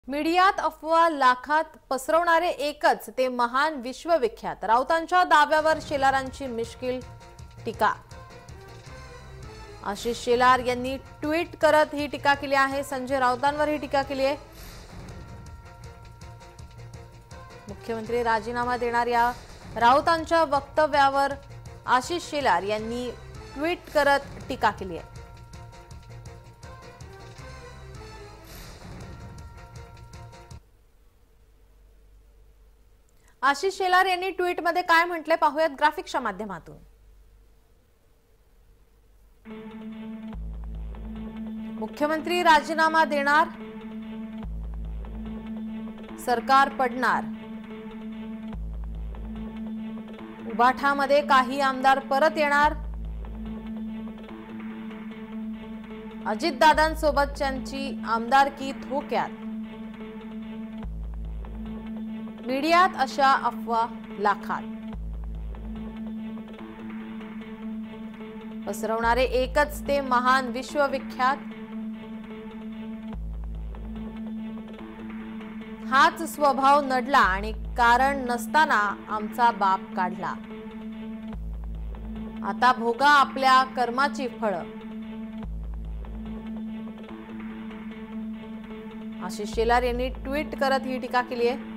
मीडियात अफवा लाखात पसरवणारे एकच ते महान विश्वविख्यात राऊतांच्या दाव्यावर शेलारांची मिश्किल टीका। आशिष शेलार यांनी ट्विट करत ही टीका केली आहे। संजय राऊतांवर ही टीका केली आहे। मुख्यमंत्री राजीनामा देणार या राऊतांच्या वक्तव्यावर आशिष शेलार यांनी ट्विट करत टीका केली आहे। आशिष शेलार यांनी ट्विटमध्ये काय म्हटले पाहूयात ग्राफिक्सच्या माध्यमातून। मुख्यमंत्री राजीनामा देणार, सरकार पडणार, उबाठामध्ये काही आमदार परत येणार, अजितदादांसोबतच्यांची आमदारकी धोक्यात, मीडियात अशा अफवा लाखात पसरवणारे एकच ते महान विश्वविख्यात, हाच स्वभाव नडला आणि कारण नसताना आमचा बाप काढला, आता भोगा आपल्या कर्माची फळं। आशिष शेलार यांनी ट्विट करत ही टीका केली आहे।